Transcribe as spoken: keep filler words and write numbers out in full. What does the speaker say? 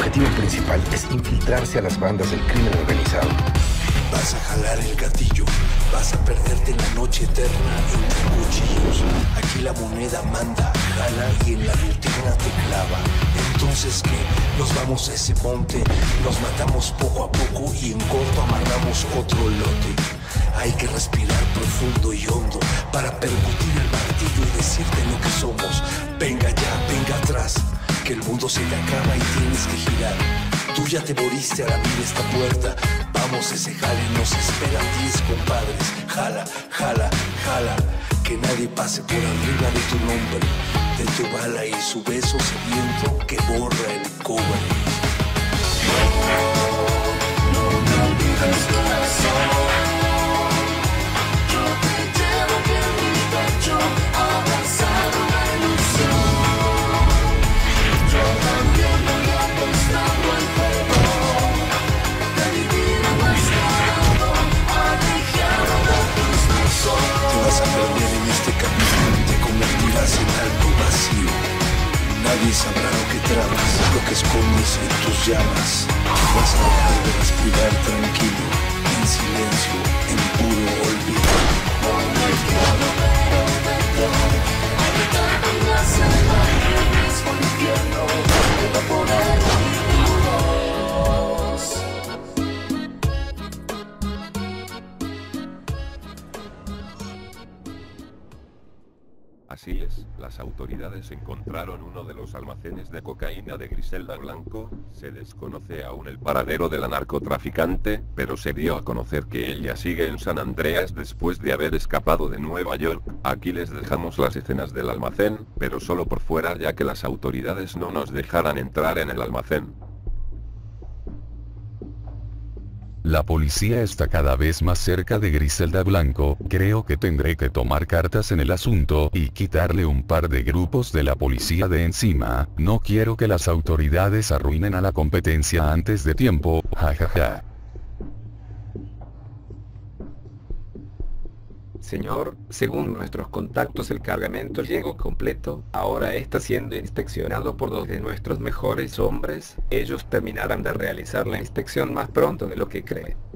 objetivo principal es infiltrarse a las bandas del crimen organizado. Vas a jalar el gatillo, vas a perderte en la noche eterna entre cuchillos. Aquí la moneda manda, jala y en la rutina te clava. Entonces ¿qué? Nos vamos a ese monte, nos matamos poco a poco y en corto amarramos otro lote. Hay que respirar profundo y hondo para percutir el martillo y decirte lo que somos. Venga ya, venga atrás, que el mundo se te acaba y tienes que girar. Tú ya te moriste al abrir esta puerta. Vamos, ese jale, nos esperan diez compadres. Jala, jala, jala, que nadie pase por arriba de tu nombre, de tu bala y su beso sediento que borra el cobre. No, no me olvides, corazón. Yo te llevo en mi pecho, abrazado la ilusión. Yo también voy apostando al fuego de vivir aguastado, alejado de tus besos. Te vas a perder en este camino, te convertirás en algo vacío. Nadie sabrá lo que tramas, lo que escondes en tus llamas. Vas a dejar de respirar tranquilo, en silencio, en puro olvido. No me quiero ver dentro, habitando en la selva, en el mismo infierno, de poder oír tu voz. Así es, las autoridades encontraron uno de los almacenes de cocaína de Griselda Blanco. Se desconoce aún el paradero de la narcotraficante, pero se dio a conocer que ella sigue en San Andreas después de haber escapado de Nueva York. Aquí les dejamos las escenas del almacén, pero solo por fuera ya que las autoridades no nos dejarán entrar en el almacén. La policía está cada vez más cerca de Griselda Blanco. Creo que tendré que tomar cartas en el asunto y quitarle un par de grupos de la policía de encima. No quiero que las autoridades arruinen a la competencia antes de tiempo, jajaja. Señor, según nuestros contactos el cargamento llegó completo. Ahora está siendo inspeccionado por dos de nuestros mejores hombres. Ellos terminarán de realizar la inspección más pronto de lo que cree.